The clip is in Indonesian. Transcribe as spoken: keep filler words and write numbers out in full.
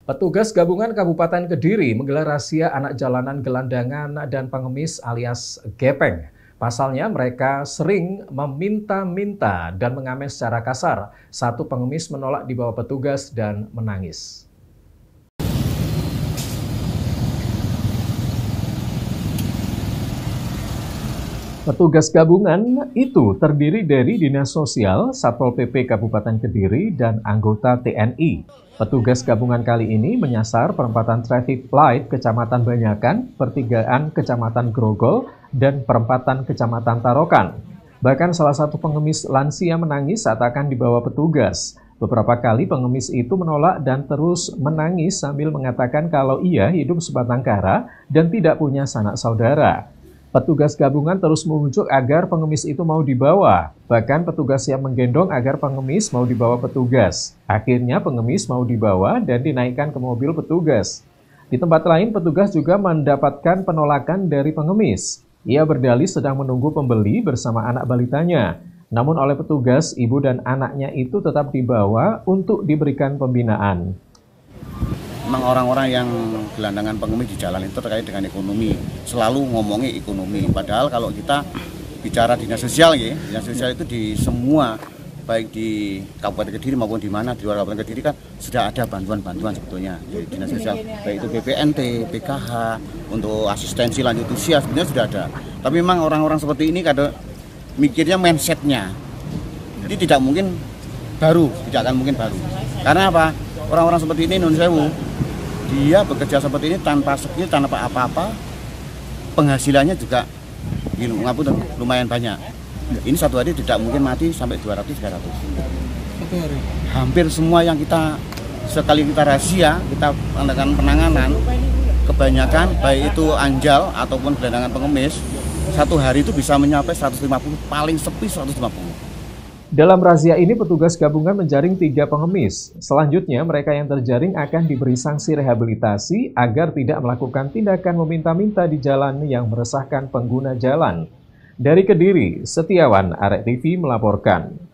Petugas gabungan Kabupaten Kediri menggelar razia anak jalanan gelandangan dan pengemis alias gepeng. Pasalnya mereka sering meminta-minta dan mengamen secara kasar. Satu pengemis menolak dibawa petugas dan menangis. Petugas gabungan itu terdiri dari Dinas Sosial, Satpol P P Kabupaten Kediri, dan anggota T N I. Petugas gabungan kali ini menyasar perempatan traffic light Kecamatan Banyakan, pertigaan Kecamatan Grogol, dan perempatan Kecamatan Tarokan. Bahkan salah satu pengemis lansia menangis saat akan dibawa petugas. Beberapa kali pengemis itu menolak dan terus menangis sambil mengatakan kalau ia hidup sebatang kara dan tidak punya sanak saudara. Petugas gabungan terus mengujuk agar pengemis itu mau dibawa. Bahkan petugas yang menggendong agar pengemis mau dibawa petugas. Akhirnya pengemis mau dibawa dan dinaikkan ke mobil petugas. Di tempat lain petugas juga mendapatkan penolakan dari pengemis. Ia berdalih sedang menunggu pembeli bersama anak balitanya. Namun oleh petugas, ibu dan anaknya itu tetap dibawa untuk diberikan pembinaan. Memang orang-orang yang gelandangan pengemis di jalan itu terkait dengan ekonomi, selalu ngomongin ekonomi. Padahal kalau kita bicara dinas sosial, ya, dinas sosial itu di semua, baik di Kabupaten Kediri maupun di mana di luar Kabupaten Kediri kan sudah ada bantuan-bantuan sebetulnya. Jadi dinas sosial, baik itu B P N T, P K H, untuk asistensi lanjut usia sebenarnya sudah ada. Tapi memang orang-orang seperti ini kadang mikirnya mindsetnya, jadi tidak mungkin baru, tidak akan mungkin baru. Karena apa? Orang-orang seperti ini non sewu, dia bekerja seperti ini tanpa skill, tanpa apa-apa, penghasilannya juga lumayan banyak. Ini satu hari tidak mungkin mati sampai dua ratus tiga ratus. Hampir semua yang kita sekali kita razia, kita adakan penanganan, kebanyakan baik itu anjal ataupun gelandangan pengemis, satu hari itu bisa mencapai seratus lima puluh, paling sepi seratus lima puluh. Dalam razia ini petugas gabungan menjaring tiga pengemis. Selanjutnya mereka yang terjaring akan diberi sanksi rehabilitasi agar tidak melakukan tindakan meminta-minta di jalan yang meresahkan pengguna jalan. Dari Kediri, Setiawan, Arek T V melaporkan.